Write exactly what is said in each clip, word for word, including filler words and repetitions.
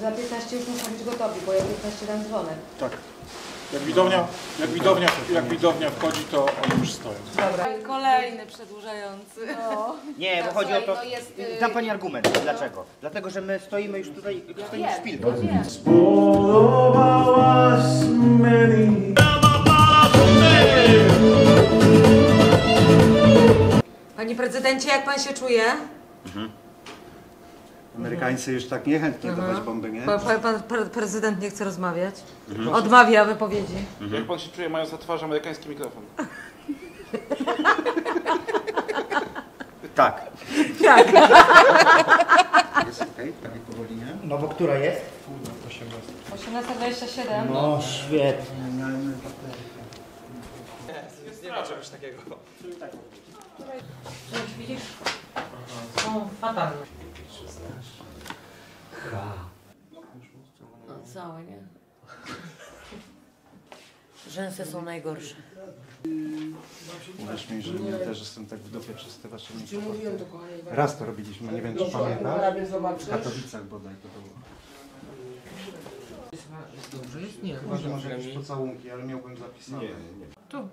za piętnaście już muszą być gotowi, bo ja piętnaście dam dzwonek. Tak. Jak widownia, jak widownia, jak widownia wchodzi, to oni już stoją. Dobra. Kolejny przedłużający. No. Nie, bo Tak, chodzi o to, słuchaj, no jest, y- dam pani argument, dlaczego? Dlatego, że my stoimy już tutaj, stoimy w szpilkach. Panie prezydencie, jak pan się czuje? Mhm. Amerykańcy już tak niechętnie Mhm. dawać bomby, nie? Pan, pan, pan pre, prezydent nie chce rozmawiać. Mhm. Odmawia wypowiedzi. Mhm. Jak pan się czuje, mając na twarzy amerykański mikrofon? Tak. Tak. Jest okej, tak jak powoli, nie? No bo która jest? osiemnasta dwadzieścia siedem. No świetnie. Nie ma czegoś takiego. Widzisz? Są fatalne. No całe, nie? Rzęsy są najgorsze. Uwierz mi, że ja też jestem tak w dupie przez te wasze mikrofony. Raz to robiliśmy, nie wiem czy pamiętasz? W Katowicach bodaj to było. Jest dobrze, jest? Nie. Chyba, że może jakieś pocałunki, ale miałbym zapisane. Nie, nie. Tu.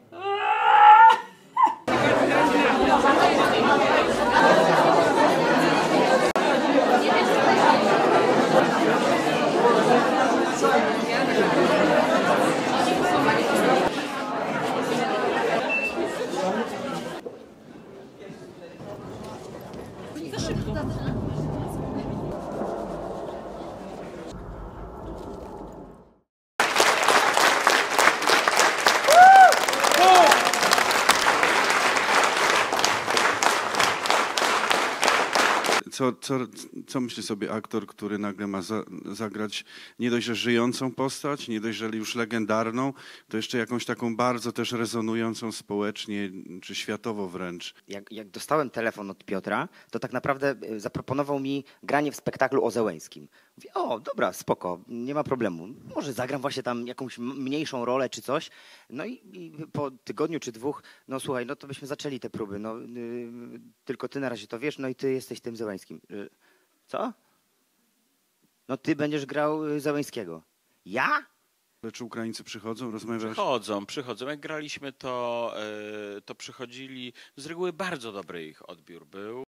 Co, co, co myśli sobie aktor, który nagle ma za, zagrać nie dość, że żyjącą postać, nie dość, że już legendarną, to jeszcze jakąś taką bardzo też rezonującą społecznie, czy światowo wręcz. Jak, jak dostałem telefon od Piotra, to tak naprawdę zaproponował mi granie w spektaklu o Zełęskim. Mówię, o dobra, spoko, nie ma problemu. Może zagram właśnie tam jakąś mniejszą rolę czy coś. No i, i po tygodniu czy dwóch, no słuchaj, no to byśmy zaczęli te próby. No, yy, tylko ty na razie to wiesz, no i ty jesteś tym Zełęskim. Yy, co? No ty będziesz grał Zełęskiego. Ja? Czy Ukraińcy przychodzą, rozmawiasz? Przychodzą, przychodzą. Jak graliśmy, to, yy, to przychodzili. Z reguły bardzo dobry ich odbiór był.